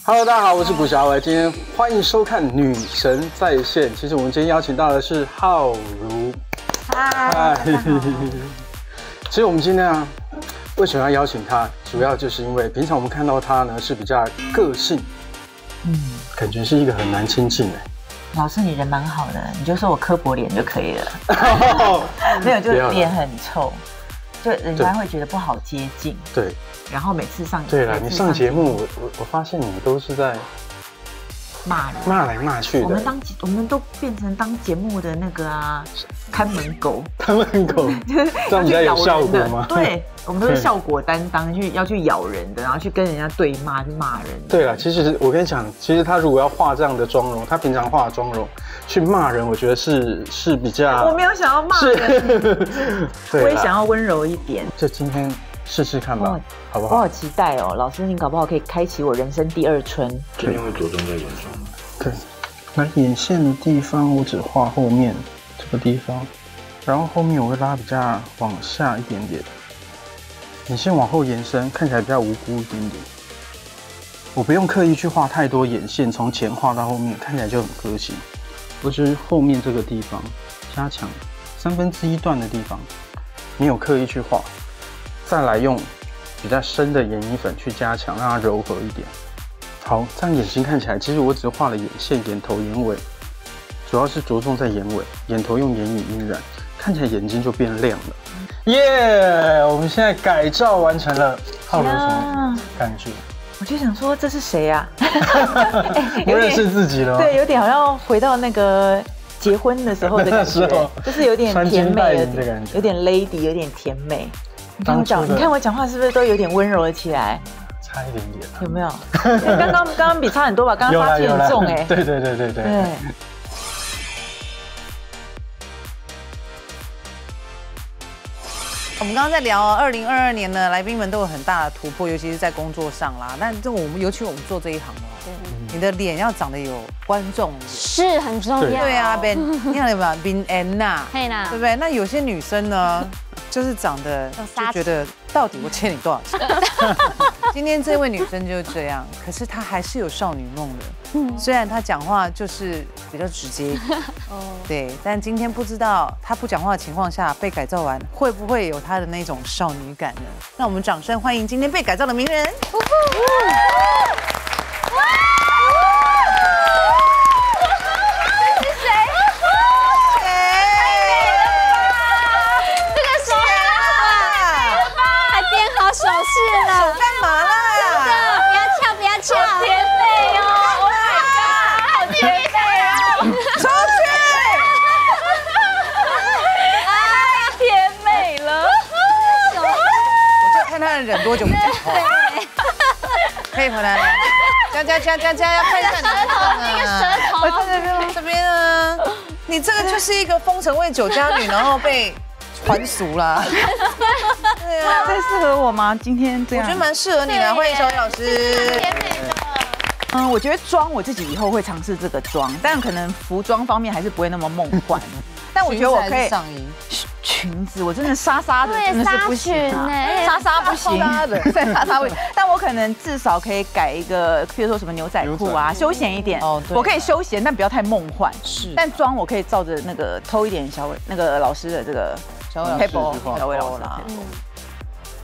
Hello， 大家好，我是古小伟，今天欢迎收看《女神在线》。其实我们今天邀请到的是浩如。 嗨， 其实我们今天啊，为什么要邀请她？主要就是因为平常我们看到她呢是比较个性，感觉是一个很难亲近的。 老师，你人蛮好的，你就说我刻薄脸就可以了。没有，就是脸很臭，就人家会觉得不好接近。 对。 然后每次上对了，你上节目，我发现你都是在骂人， 骂来骂去的。 我们都变成当节目的那个看门狗， 看门狗，这样比较有效果吗？ 对，我们都是效果担当，要去咬人的，然后去跟人家对骂，去骂人。 对了，其实我跟你讲，其实他如果要化这样的妆容，他平常化的妆容去骂人，我觉得是比较。 我没有想要骂人，我也想要温柔一点。 就今天。试试看吧，好不好？ 我好期待哦，老师，你搞不好可以开启我人生第二春。 今天会着重在眼妆吗？ 对，那眼线的地方我只画后面这个地方，然后后面我会拉比较往下一点点，眼线往后延伸，看起来比较无辜一点点。我不用刻意去画太多眼线，从前画到后面，看起来就很个性。我只是后面这个地方加强1/3段的地方，没有刻意去画。再来用比较深的眼影粉去加强，让它柔和一点。好，这样眼睛看起来，其实我只画了眼线、眼头、眼尾，主要是着重在眼尾，眼头用眼影晕染，看起来眼睛就变亮了。耶！我们现在改造完成了，浩如有什么感觉？ 我就想说这是谁啊？ 不认识自己了。 对，有点好像回到那个结婚的时候的感觉，就是有点甜美的感觉，有点 lady， 有点甜美。你看我讲话是不是都有点温柔了起来？ 差一点点， 有没有？刚刚比差很多吧？刚刚杀气很重哎。 对。 我们刚刚在聊2022年呢，来宾们都有很大的突破，尤其是在工作上啦。但这尤其我们做这一行哦，你的脸要长得有观众是很重要。 对啊，Ben， 你看有没有 Ben Anna？ 对不对？那有些女生呢？就是长得就觉得到底我欠你多少钱？今天这位女生就是这样，可是她还是有少女梦的。虽然她讲话就是比较直接一点，对，但今天不知道她不讲话的情况下被改造完，会不会有她的那种少女感呢？让我们掌声欢迎今天被改造的名人。 手势了， 手干嘛啦？ 不要跳，好甜美哦 ！Oh my god， 好甜美哦！ 出去！ 太甜美了！ 我就看他忍多久不讲话。可以回来了。加，要看一下那个舌头， 这边啊，你这个就是一个风尘味酒家女，然后被还俗啦。对啊， 这适合我吗？今天这样， 我觉得蛮适合你的。欢迎小雨老师。 甜美的。 我觉得妆我自己以后会尝试这个妆，但可能服装方面还是不会那么梦幻。但我觉得我可以上衣、 裙子，我真的沙的真的是不行沙不行，对沙不行。但我可能至少可以改一个，譬如说什么牛仔裤啊，休闲一点。我可以休闲，但不要太梦幻。是，但妆我可以照着那个偷一点那个老师的这个。小魏老师，